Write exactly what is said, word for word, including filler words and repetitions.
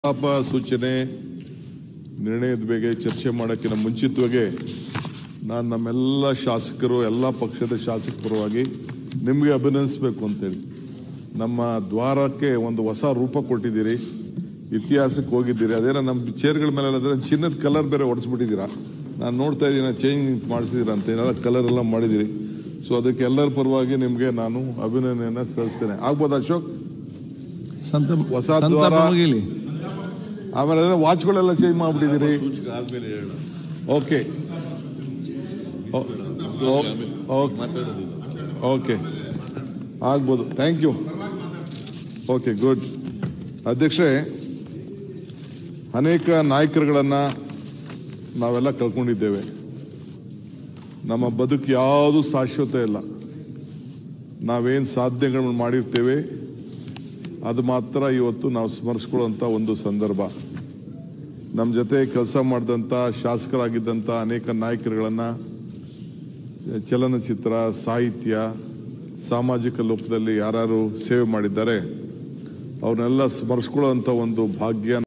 ಪಾಪ ಸೂಚನೆ ನಿರ್ಣಯದ ಬಗ್ಗೆ ಚರ್ಚೆ ಮಾಡೋಕ್ಕಿಂತ ಮುಂಚಿತವಾಗಿ ನಾನು ನಮ್ಮೆಲ್ಲ ಶಾಸಕರು ಎಲ್ಲ ಪಕ್ಷದ ಶಾಸಕ ಪರವಾಗಿ ನಿಮಗೆ ಅಭಿನಂದಿಸಬೇಕು ಅಂತೇಳಿ ನಮ್ಮ ದ್ವಾರಕ್ಕೆ ಒಂದು ಹೊಸ ರೂಪ ಕೊಟ್ಟಿದ್ದೀರಿ, ಇತಿಹಾಸಕ್ಕೆ ಹೋಗಿದ್ದೀರಿ. ಅದೇನೋ ನಮ್ಮ ಚೇರ್ಗಳ ಮೇಲೆ ಅದ್ರ ಚಿನ್ನದ ಕಲರ್ ಬೇರೆ ಹೊಡೆಸ್ಬಿಟ್ಟಿದ್ದೀರಾ. ನಾನು ನೋಡ್ತಾ ಇದ್ದೀನಿ ಚೇಂಜ್ ಮಾಡಿಸಿದ್ದೀರಾ ಅಂತ ಏನಾದ್ರು ಕಲರ್ ಎಲ್ಲ ಮಾಡಿದ್ದೀರಿ. ಸೊ ಅದಕ್ಕೆ ಎಲ್ಲರ ಪರವಾಗಿ ನಿಮಗೆ ನಾನು ಅಭಿನಂದನೆಯನ್ನು ಸಲ್ಲಿಸ್ತೇನೆ. ಆಗ್ಬೋದು ಅಶೋಕ್? ಹೊಸ ದ್ವಾರ ಆಮೇಲೆ ವಾಚ್ಗಳೆಲ್ಲ ಚೇಂಜ್ ಮಾಡ್ಬಿಟ್ಟಿದ್ದೀರಿ. ಓಕೆ ಓಕೆ ಆಗ್ಬೋದು. Thank you. Okay good. ಅಧ್ಯಕ್ಷರೇ, ಅನೇಕ ನಾಯಕರುಗಳನ್ನು ನಾವೆಲ್ಲ ಕಳ್ಕೊಂಡಿದ್ದೇವೆ. ನಮ್ಮ ಬದುಕು ಯಾವುದು ಶಾಶ್ವತ ಇಲ್ಲ. ನಾವೇನು ಸಾಧನೆಗಳನ್ನು ಮಾಡಿರ್ತೇವೆ ಅದು ಮಾತ್ರ ಇವತ್ತು ನಾವು ಸ್ಮರಿಸ್ಕೊಳ್ಳುವಂಥ ಒಂದು ಸಂದರ್ಭ. ನಮ್ಮ ಜೊತೆ ಕೆಲಸ ಮಾಡಿದಂಥ ಶಾಸಕರಾಗಿದ್ದಂಥ ಅನೇಕ ನಾಯಕರುಗಳನ್ನು ಚಲನಚಿತ್ರ, ಸಾಹಿತ್ಯ, ಸಾಮಾಜಿಕ ಲೋಕದಲ್ಲಿ ಯಾರು ಸೇವೆ ಮಾಡಿದ್ದಾರೆ ಅವ್ರನ್ನೆಲ್ಲ ಸ್ಮರಿಸ್ಕೊಳ್ಳುವಂಥ ಒಂದು ಭಾಗ್ಯ